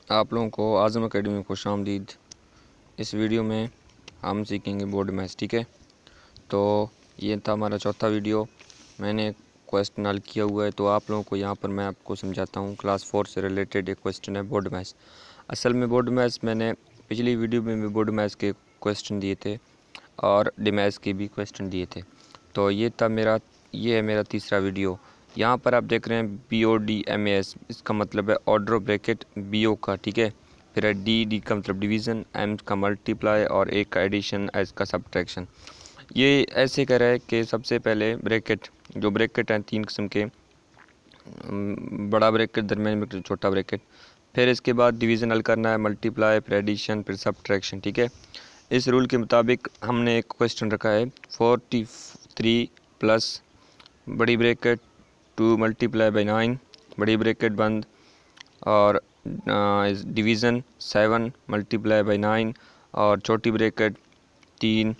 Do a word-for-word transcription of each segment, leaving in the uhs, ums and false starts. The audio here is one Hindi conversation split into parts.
आप लोगों को आज़म एकेडमी में खुशामदीद। इस वीडियो में हम सीखेंगे बोर्ड मैथ्स। ठीक है, तो ये था हमारा चौथा वीडियो। मैंने क्वेश्चन हल किया हुआ है, तो आप लोगों को यहाँ पर मैं आपको समझाता हूँ। क्लास फोर से रिलेटेड एक क्वेश्चन है बोर्ड मैथ्स। असल में बोर्ड मैथ्स मैंने पिछली वीडियो में भी बोर्ड मैथ्स के क्वेश्चन दिए थे और डिमैथ्स के भी क्वेश्चन दिए थे। तो ये था मेरा ये है मेरा तीसरा वीडियो। यहाँ पर आप देख रहे हैं B O D M A S, इसका मतलब है ऑर्डर ब्रैकेट बी ओ का। ठीक है, फिर है डी डी का मतलब डिवीज़न, एम का मल्टीप्लाई और एक का एडिशन, एस का सब्ट्रैक्शन। ये ऐसे कह रहा है कि सबसे पहले ब्रैकेट, जो ब्रैकेट हैं तीन किस्म के, बड़ा ब्रैकेट, दरमियानी ब्रैकेट, छोटा ब्रैकेट। फिर इसके बाद डिवीज़न हल करना है, मल्टीप्लाई, फिर एडिशन, फिर सब्ट्रैक्शन। ठीक है, इस रूल के मुताबिक हमने एक क्वेश्चन रखा है फोर्टी थ्री प्लस बड़ी bracket two multiply by nine, बड़ी ब्रैकेट बंद, और division seven multiply by nine, और छोटी ब्रैकेट तीन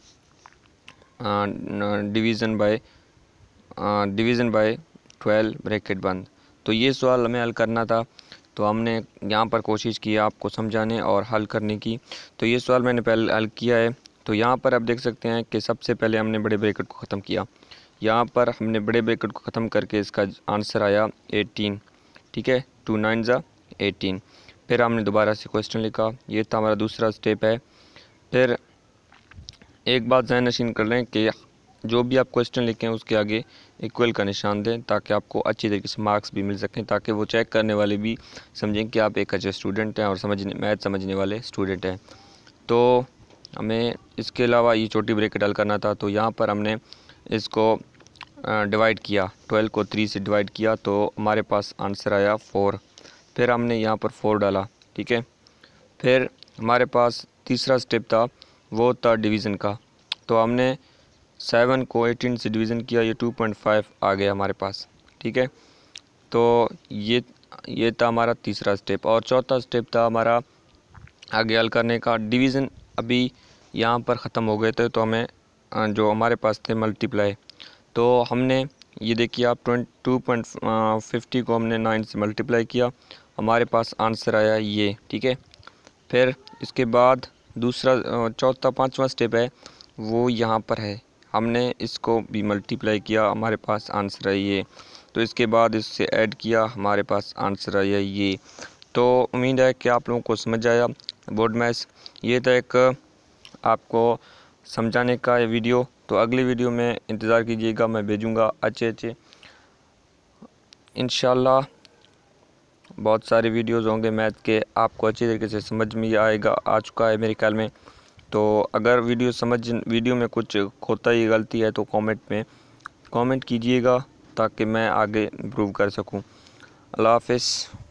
division by division by twelve bracket बंद। तो ये सवाल हमें हल करना था, तो हमने यहाँ पर कोशिश की आपको समझाने और हल करने की। तो ये सवाल मैंने पहले हल किया है। तो यहाँ पर आप देख सकते हैं कि सबसे पहले हमने बड़े ब्रैकेट को ख़त्म किया। यहाँ पर हमने बड़े ब्रैकेट को ख़त्म करके इसका आंसर आया एटीन। ठीक है, टू नाइन ज़ा एटीन। फिर हमने दोबारा से क्वेश्चन लिखा, ये था हमारा दूसरा स्टेप है। फिर एक बात ज़हन नशीन कर लें कि जो भी आप क्वेश्चन लिखें उसके आगे इक्वल का निशान दें, ताकि आपको अच्छी तरीके से मार्क्स भी मिल सकें, ताकि वो चेक करने वाले भी समझें कि आप एक अच्छे स्टूडेंट हैं और समझने मैथ समझने वाले स्टूडेंट हैं। तो हमें इसके अलावा ये छोटी ब्रैकेट हल करना था। तो यहाँ पर हमने इसको डिवाइड किया, ट्वेल्व को थ्री से डिवाइड किया, तो हमारे पास आंसर आया फोर। फिर हमने यहाँ पर फोर डाला। ठीक है, फिर हमारे पास तीसरा स्टेप था, वो था डिवीज़न का। तो हमने सेवन को एटीन से डिवीज़न किया, ये टू पॉइंट फाइव आ गया हमारे पास। ठीक है, तो ये ये था हमारा तीसरा स्टेप। और चौथा स्टेप था हमारा आगे हल करने का। डिवीज़न अभी यहाँ पर ख़त्म हो गए थे, तो हमें जो हमारे पास थे मल्टीप्लाई, तो हमने ये देखिए आप ट्वेंटी टू पॉइंट फिफ्टी को हमने नाइन से मल्टीप्लाई किया, हमारे पास आंसर आया ये। ठीक है, फिर इसके बाद दूसरा चौथा पांचवा स्टेप है, वो यहाँ पर है, हमने इसको भी मल्टीप्लाई किया, हमारे पास आंसर है ये। तो इसके बाद इससे ऐड किया, हमारे पास आंसर आया ये। तो उम्मीद है कि आप लोगों को समझ आया बोर्ड मैथ्स। ये था एक आपको समझाने का वीडियो। तो अगली वीडियो में इंतज़ार कीजिएगा, मैं भेजूँगा अच्छे अच्छे इंशाल्लाह। बहुत सारे वीडियोस होंगे मैथ के, आपको अच्छी तरीके से समझ में आएगा, आ चुका है मेरे ख्याल में। तो अगर वीडियो समझ वीडियो में कुछ खोता ही गलती है तो कमेंट में कमेंट कीजिएगा, ताकि मैं आगे इम्प्रूव कर सकूं। अल्लाह हाफ़िज़।